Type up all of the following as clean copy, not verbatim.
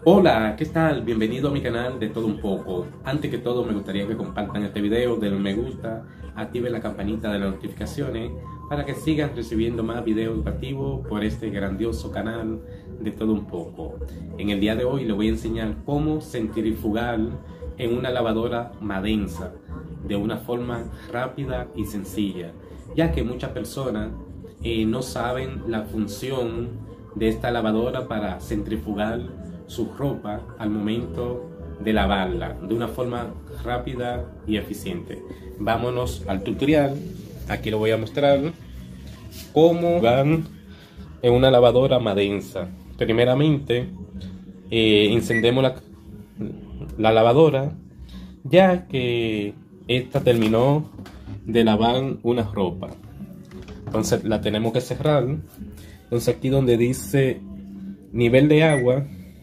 Hola, ¿qué tal? Bienvenido a mi canal de Todo Un Poco. Antes que todo me gustaría que compartan este video, denle un me gusta, activen la campanita de las notificaciones para que sigan recibiendo más videos educativos por este grandioso canal de Todo Un Poco. En el día de hoy les voy a enseñar cómo centrifugar en una lavadora Madensa de una forma rápida y sencilla, ya que muchas personas no saben la función de esta lavadora para centrifugar su ropa al momento de lavarla de una forma rápida y eficiente. Vámonos al tutorial. Aquí lo voy a mostrar cómo van en una lavadora Madensa. Primeramente encendemos la lavadora, ya que esta terminó de lavar una ropa. Entonces la tenemos que cerrar. Entonces aquí donde dice nivel de agua,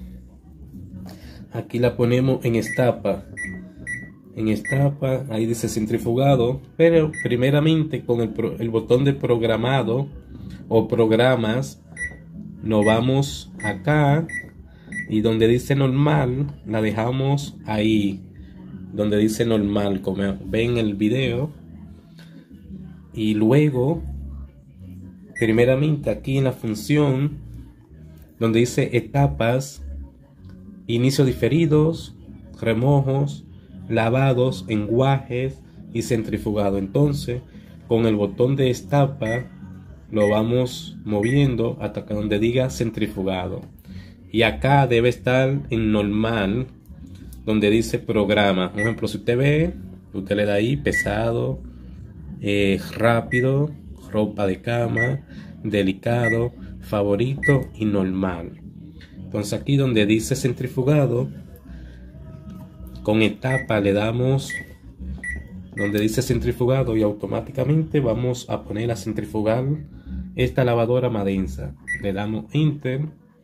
aquí la ponemos en estapa. En estapa, ahí dice centrifugado, pero primeramente con el botón de programado o programas, nos vamos acá y donde dice normal, la dejamos ahí, donde dice normal, como ven en el video. Y luego, primeramente aquí en la función, donde dice etapas, inicios diferidos, remojos, lavados, enguajes y centrifugado. Entonces, con el botón de estapa lo vamos moviendo hasta donde diga centrifugado. Y acá debe estar en normal, donde dice programa. Por ejemplo, si usted ve, usted le da ahí pesado, rápido, ropa de cama, delicado, favorito y normal. Entonces aquí donde dice centrifugado, con etapa le damos donde dice centrifugado y automáticamente vamos a poner a centrifugar esta lavadora Madensa. Le damos enter.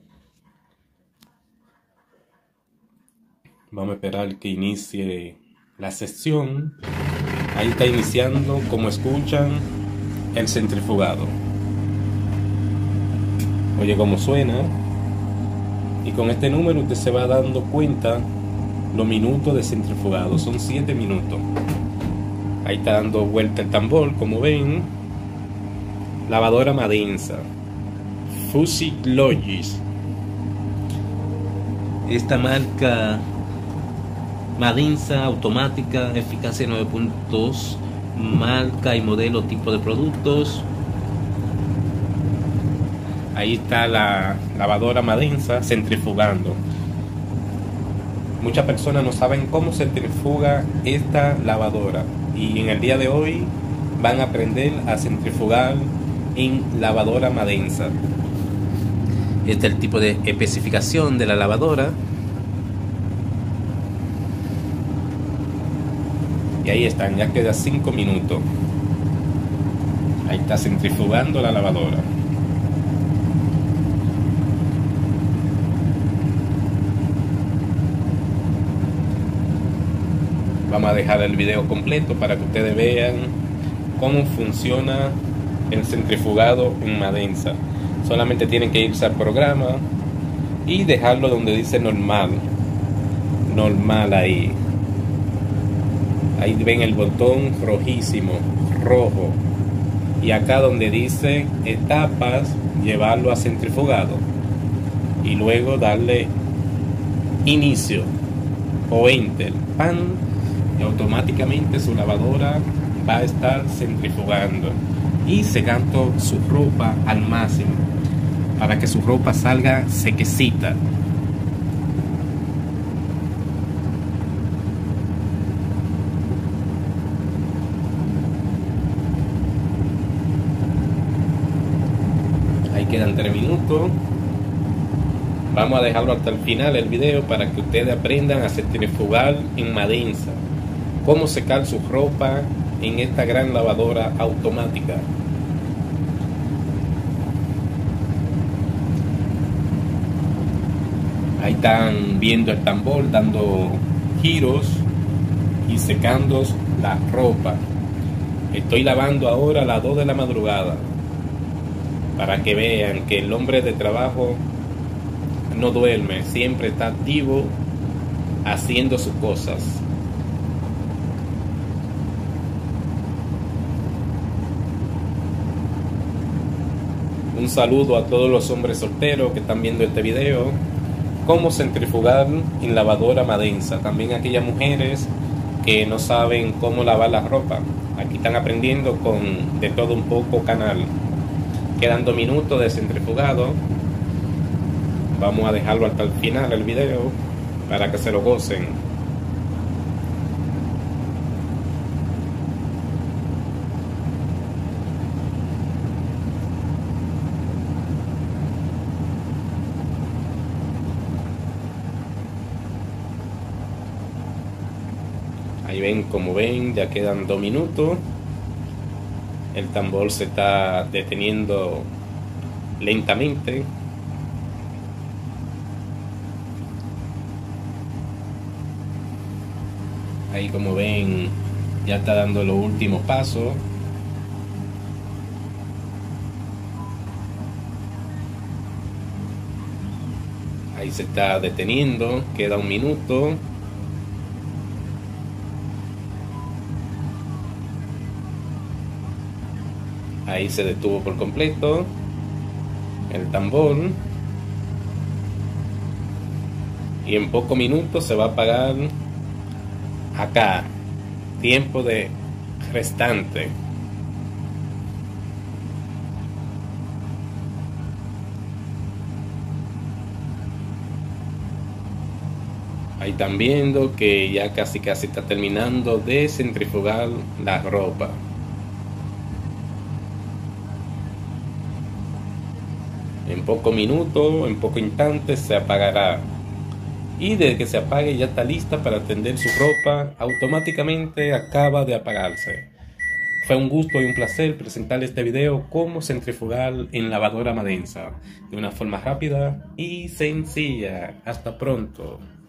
Vamos a esperar que inicie la sesión. Ahí está iniciando, como escuchan, el centrifugado. Oye cómo suena. Y con este número usted se va dando cuenta los minutos de centrifugado. Son 7 minutos. Ahí está dando vuelta el tambor, como ven. Lavadora Madensa Fusilogis. Esta marca Madensa automática, eficacia 9 puntos, marca y modelo, tipo de productos. Ahí está la lavadora Madensa centrifugando. Muchas personas no saben cómo centrifuga esta lavadora y en el día de hoy van a aprender a centrifugar en lavadora Madensa. Este es el tipo de especificación de la lavadora. Y ahí están, ya queda 5 minutos. Ahí está centrifugando la lavadora. Vamos a dejar el video completo para que ustedes vean cómo funciona el centrifugado en Madensa. Solamente tienen que irse al programa y dejarlo donde dice normal. Normal ahí. Ahí ven el botón rojísimo, rojo. Y acá donde dice etapas, llevarlo a centrifugado. Y luego darle inicio o enter. ¡Pam! Y automáticamente su lavadora va a estar centrifugando y secando su ropa al máximo para que su ropa salga sequecita. Ahí quedan 3 minutos. Vamos a dejarlo hasta el final del video para que ustedes aprendan a centrifugar en Madensa. Cómo secar su ropa en esta gran lavadora automática. Ahí están viendo el tambor dando giros y secando la ropa. Estoy lavando ahora a las 2 de la madrugada para que vean que el hombre de trabajo no duerme, siempre está activo haciendo sus cosas. Un saludo a todos los hombres solteros que están viendo este video. Cómo centrifugar en lavadora Madensa. También aquellas mujeres que no saben cómo lavar la ropa. Aquí están aprendiendo con De Todo Un Poco canal. Quedan 2 minutos de centrifugado. Vamos a dejarlo hasta el final del video para que se lo gocen. Ahí ven, como ven, ya quedan 2 minutos. El tambor se está deteniendo lentamente. Ahí, como ven, ya está dando los últimos pasos. Ahí se está deteniendo, queda 1 minuto. Ahí se detuvo por completo el tambor. Y en pocos minutos se va a apagar acá. Tiempo de restante. Ahí están viendo que ya casi está terminando de centrifugar la ropa. En pocos minutos, en pocos instantes se apagará. Y desde que se apague ya está lista para tender su ropa. Automáticamente acaba de apagarse. Fue un gusto y un placer presentarles este video cómo centrifugar en lavadora Madensa de una forma rápida y sencilla. Hasta pronto.